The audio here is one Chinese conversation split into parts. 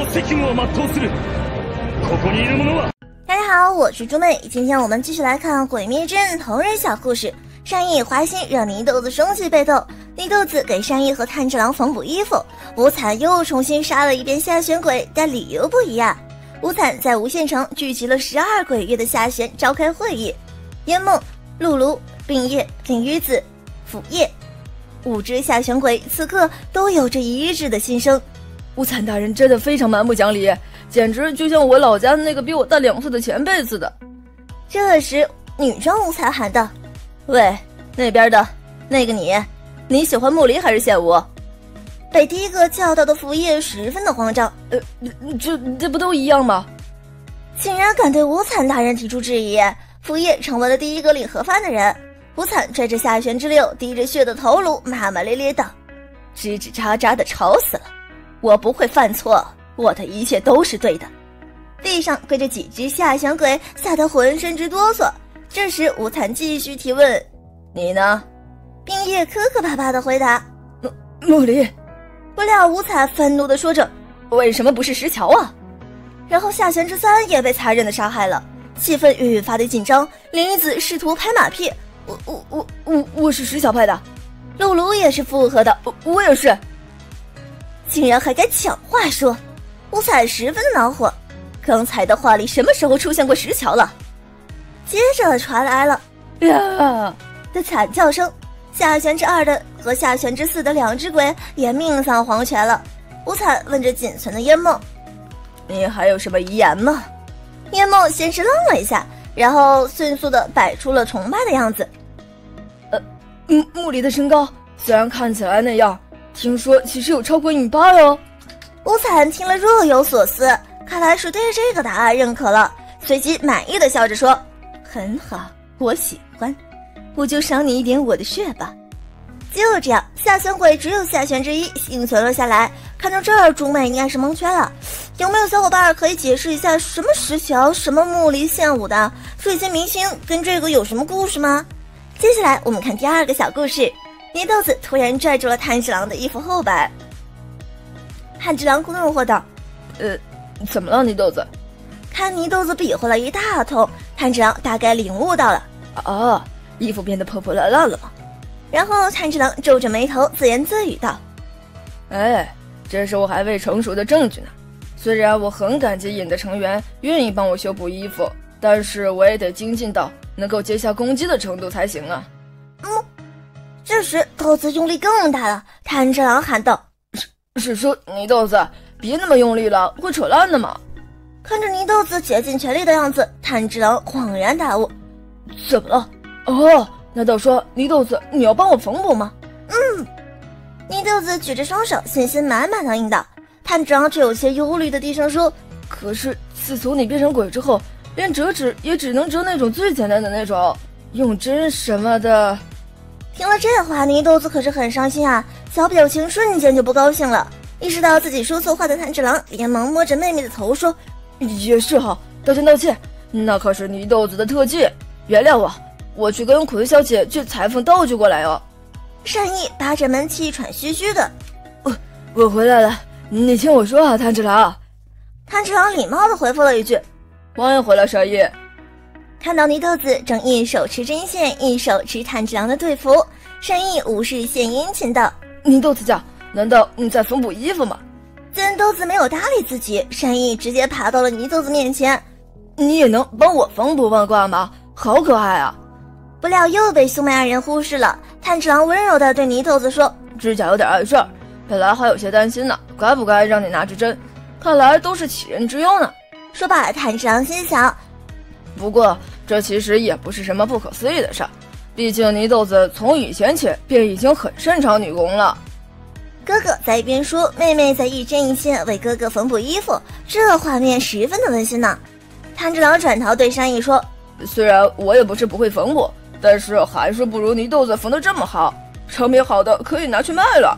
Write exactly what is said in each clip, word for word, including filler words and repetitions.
大家好，我是猪妹，今天我们继续来看《鬼灭之刃》同人小故事。善意花心让祢豆子生气被斗，祢豆子给善意和炭治郎缝补衣服，无惨又重新杀了一遍下弦鬼，但理由不一样。无惨在无限城聚集了十二鬼月的下弦召开会议，烟梦、露露、病叶、领鱼子、腐叶五只下弦鬼此刻都有着一致的心声。 无惨大人真的非常蛮不讲理，简直就像我老家的那个比我大两岁的前辈似的。 这时女装无惨喊道：喂，那边的那个你你喜欢木梨还是羡我？被第一个叫到的腐叶十分的慌张， 呃这这不都一样吗？ 竟然敢对无惨大人提出质疑，腐叶成为了第一个领盒饭的人。无惨拽着下弦之六滴着血的头颅，骂骂咧咧道：吱吱喳喳的吵死了，我不会犯错，我的一切都是对的。地上跪着几只下弦鬼，吓得浑身直哆嗦。这时无惨继续提问：你呢？冰叶磕磕巴巴地回答： 木木梨。 不料无惨愤怒地说着：为什么不是石桥啊？然后下弦之三也被残忍地杀害了，气氛愈发的紧张。林一子试图拍马屁： 我我我我我是石小派的。 露露也是附和的： 我我也是。 竟然还敢抢话说，无惨十分的恼火。刚才的话里什么时候出现过石桥了？接着传来了呀的惨叫声，下弦之二的和下弦之四的两只鬼也命丧黄泉了。无惨问着仅存的烟梦： 你还有什么遗言吗？ 烟梦先是愣了一下，然后迅速的摆出了崇拜的样子。 呃，木木梨的身高虽然看起来那样，听说其实有超过一米八哟。 无惨听了若有所思，看来是对这个答案认可了，随即满意的笑着说：很好，我喜欢，我就赏你一点我的血吧。就这样，下弦鬼只有下弦之一幸存了下来。看到这儿，猪妹应该是蒙圈了。有没有小伙伴可以解释一下什么石桥，什么木梨献舞的？这些明星跟这个有什么故事吗？接下来我们看第二个小故事。祢豆子突然拽住了炭治郎的衣服后摆，炭治郎困惑道： 呃，怎么了，祢豆子？ 看祢豆子比划了一大通，炭治郎大概领悟到了。 啊，衣服变得破破烂烂了吗？ 然后炭治郎皱着眉头自言自语道： 哎，这是我还未成熟的证据呢。虽然我很感激隐的成员愿意帮我修补衣服，但是我也得精进到能够接下攻击的程度才行啊。 嗯，这时豆子用力更大了，炭治郎喊道： 是是说祢豆子别那么用力了，会扯烂的嘛。 看着祢豆子竭尽全力的样子，炭治郎恍然大悟： 怎么了？哦，难道说祢豆子你要帮我缝补吗？ 嗯。祢豆子举着双手，信心满满的应道。炭治郎却有些忧虑的低声说： 可是自从你变成鬼之后，连折纸也只能折那种最简单的那种，用针什么的。 听了这话，祢豆子可是很伤心啊，小表情瞬间就不高兴了。意识到自己说错话的炭治郎连忙摸着妹妹的头说： 也是哈，道歉道歉，那可是祢豆子的特技，原谅我，我去跟葵小姐去裁缝道具过来哦。 善意扒着门气喘吁吁的： 我我回来了，你听我说啊，炭治郎。 炭治郎礼貌的回复了一句： 欢迎回来，善意。 看到祢豆子正一手持针线，一手持炭治郎的队服，善意无事献殷勤道： 祢豆子家，难道你在缝补衣服吗？ 见豆子没有搭理自己，善意直接爬到了祢豆子面前： 你也能帮我缝补万卦吗？好可爱啊。 不料又被兄妹二人忽视了。炭治郎温柔地对祢豆子说： 指甲有点碍事儿，本来还有些担心呢，该不该让你拿支针，看来都是杞人之忧呢。 说罢，炭治郎心想： 不过这其实也不是什么不可思议的事儿，毕竟祢豆子从以前起便已经很擅长女工了。 哥哥在一边说，妹妹在一针一线为哥哥缝补衣服，这画面十分的温馨呢。炭治郎转头对山一说： 虽然我也不是不会缝补，但是还是不如祢豆子缝得这么好，成品好的可以拿去卖了。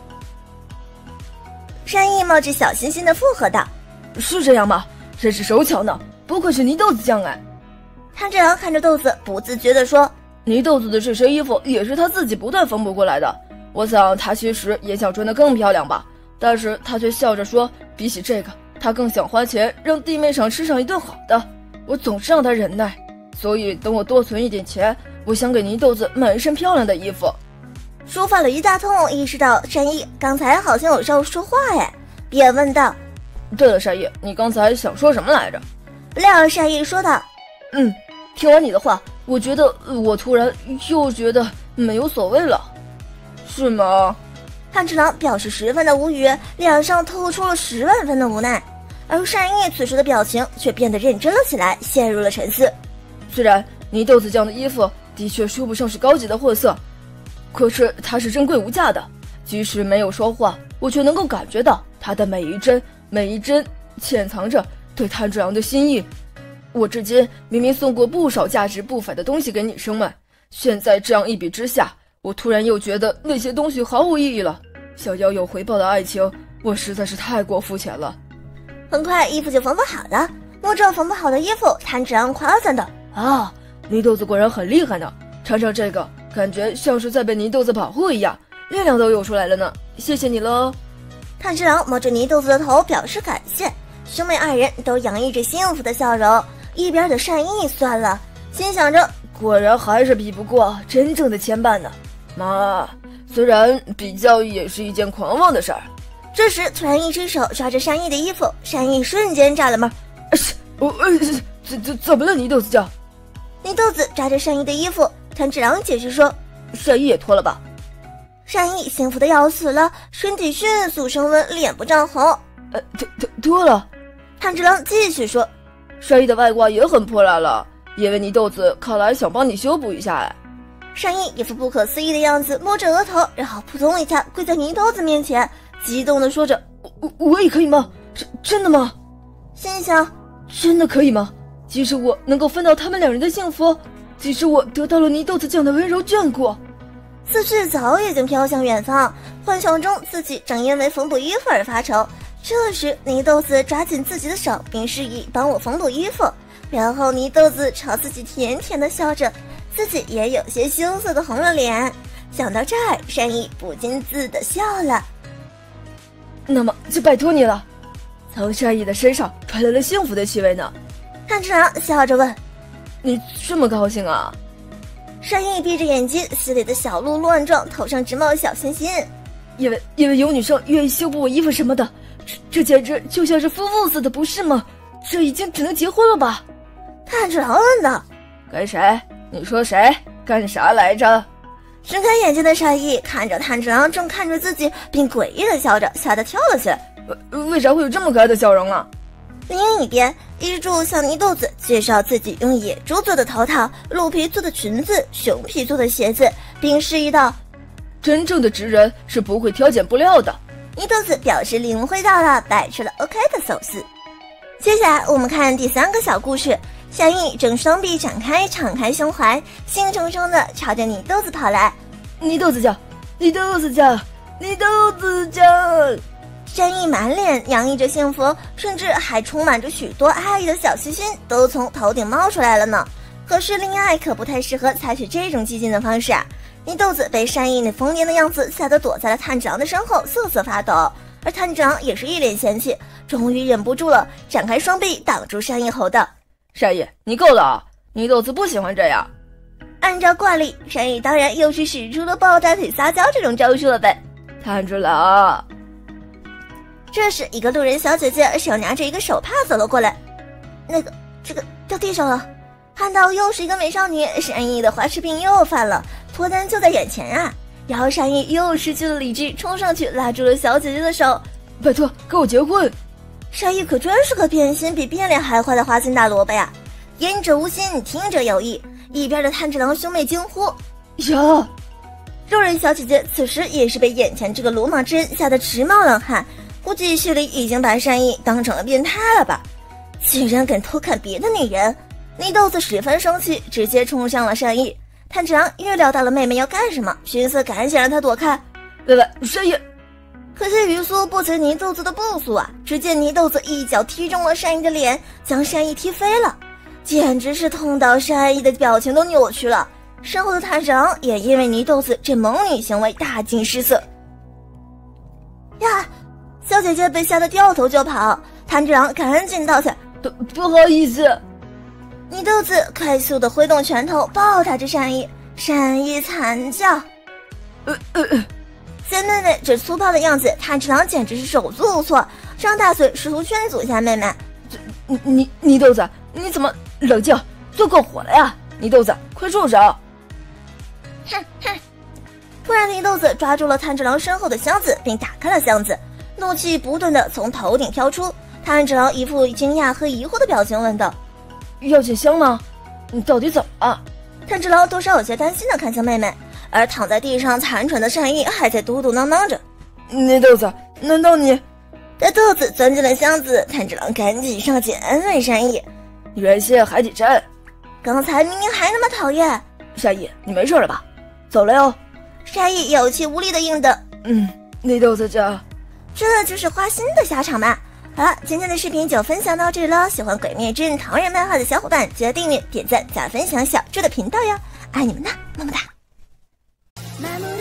山一冒着小心心的附和道： 是这样吗？真是手巧呢，不愧是祢豆子酱哎。 炭治郎看着豆子，不自觉地说： 祢豆子的这身衣服也是他自己不断缝补过来的，我想他其实也想穿得更漂亮吧，但是他却笑着说，比起这个他更想花钱让弟妹上吃上一顿好的，我总是让他忍耐，所以等我多存一点钱，我想给泥豆子买一身漂亮的衣服。 抒发了一大通，意识到善意刚才好像有时候说话哎，便问道： 对了，善意，你刚才想说什么来着？ 不料善意说道： 嗯，听完你的话，我觉得我突然又觉得没有所谓了。是吗？ 炭治郎表示十分的无语，脸上透出了十万分的无奈，而善意此时的表情却变得认真了起来，陷入了沉思。 虽然泥豆子酱的衣服的确说不上是高级的货色，可是它是珍贵无价的，即使没有说话，我却能够感觉到它的每一针每一针潜藏着对炭治郎的心意。我至今明明送过不少价值不菲的东西给女生们，现在这样一比之下，我突然又觉得那些东西毫无意义了。想要有回报的爱情，我实在是太过肤浅了。 很快衣服就缝不好了，摸着缝不好的衣服，炭治郎夸赞道： 啊，泥豆子果然很厉害呢，穿上这个感觉像是在被泥豆子保护一样，力量都有出来了呢，谢谢你喽。 炭治郎摸着泥豆子的头表示感谢，兄妹二人都洋溢着幸福的笑容。一边的善意算了，心想着果然还是比不过真正的牵绊呢。妈，虽然比较也是一件狂妄的事儿。 这时突然一只手抓着善意的衣服，善意瞬间炸了门。 我呃怎怎怎么了，泥豆子酱？ 泥豆子抓着善意的衣服，炭治郎解释说： 善意也脱了吧。 善意幸福的要死了，身体迅速升温，脸部涨红。 呃脱脱脱了。 炭治郎继续说： 善意的外挂也很破烂了，因为泥豆子看来想帮你修补一下哎。 善意一副不可思议的样子，摸着额头，然后扑通一下跪在泥豆子面前，激动地说着： 我我也可以吗？真真的吗？ 心想真的可以吗？即使我能够分到他们两人的幸福，即使我得到了泥豆子酱的温柔眷顾。 思绪早已经飘向远方，幻想中自己正因为缝补衣服而发愁。这时泥豆子抓紧自己的手，并示意帮我缝补衣服，然后泥豆子朝自己甜甜的笑着，自己也有些羞涩的红了脸。想到这儿，善意不禁自的笑了。 那么就拜托你了。从善意的身上传来了幸福的气味呢。 炭治郎笑着问： 你这么高兴啊？ 善意闭着眼睛，心里的小鹿乱撞，头上直冒小心心。 因为因为有女生愿意修补我衣服什么的，这这简直就像是夫妇似的，不是吗？这已经只能结婚了吧？ 炭治郎问道： 跟谁？你说谁？干啥来着？ 睁开眼睛的善意看着炭治郎正看着自己，并诡异的笑着，吓得跳了起来。 呃，为啥会有这么可爱的笑容啊？ 另一边，伊柱向泥豆子介绍自己用野猪做的头套、鹿皮做的裙子、熊皮做的鞋子，并示意道： 真正的直人是不会挑拣布料的。 泥豆子表示领会到了，摆出了 OK 的手势。接下来我们看第三个小故事，善意正双臂展开，敞开胸怀，兴冲冲的朝着泥豆子跑来。 泥豆子酱，泥豆子酱，泥豆子酱。 善意满脸洋溢着幸福，甚至还充满着许多爱意的小心心都从头顶冒出来了呢。可是恋爱可不太适合采取这种激进的方式啊！泥豆子被善意那疯癫的样子吓得躲在了炭治郎的身后瑟瑟发抖，而炭治郎也是一脸嫌弃，终于忍不住了，展开双臂挡住善意吼道： 善意，你够了啊！泥豆子不喜欢这样。 按照惯例，善意当然又是使出了抱大腿撒娇这种招数了呗。 炭治郎。 这时一个路人小姐姐手拿着一个手帕走了过来，那个这个掉地上了。看到又是一个美少女，善意的花痴病又犯了，脱单就在眼前啊！然后善意又失去了理智，冲上去拉住了小姐姐的手， 拜托跟我结婚。 善意可真是个变心比变脸还坏的花心大萝卜呀！言者无心，听者有意。一边的炭治郎兄妹惊呼： 呀！ 路人小姐姐此时也是被眼前这个鲁莽之人吓得直冒冷汗，估计心里已经把善意当成了变态了吧？竟然敢偷看别的女人！泥豆子十分生气，直接冲向了善意。炭治郎预料到了妹妹要干什么，寻思赶紧让她躲开。 喂喂，善意！ 可惜鱼苏不随泥豆子的步速啊！只见泥豆子一脚踢中了善意的脸，将善意踢飞了，简直是痛到善意的表情都扭曲了。身后的炭治郎也因为泥豆子这猛女行为大惊失色。呀！小姐姐被吓得掉头就跑， 炭治郎赶紧道歉：“ 不不好意思。” 祢豆子快速的挥动拳头暴打着善逸，善逸惨叫。 呃呃呃， 见妹妹这粗暴的样子，炭治郎简直是手足无措，张大嘴试图劝阻一下妹妹。 你你祢豆子，你怎么冷静？做够火了呀！祢豆子，快住手！ 哼哼！突然，祢豆子抓住了炭治郎身后的箱子，并打开了箱子，怒气不断的从头顶飘出。炭治郎一副惊讶和疑惑的表情，问道：“ 药剂香呢？你到底怎么了？” 炭治郎多少有些担心的看向妹妹，而躺在地上残喘的善逸还在嘟嘟囔囔着：“ 祢豆子，难道你……” 带豆子钻进了箱子，炭治郎赶紧上前安慰善逸：“ 原谢海底针， 刚才明明还那么讨厌。” 善逸，你没事了吧？走了哟。 善逸有气无力的应的：“ 嗯，祢豆子这…… 这就是花心的下场嘛。”好了，今天的视频就分享到这里了。喜欢《鬼灭之刃》唐人漫画的小伙伴，记得订阅、点赞、加分享小猪的频道哟！爱你们呢，么么哒。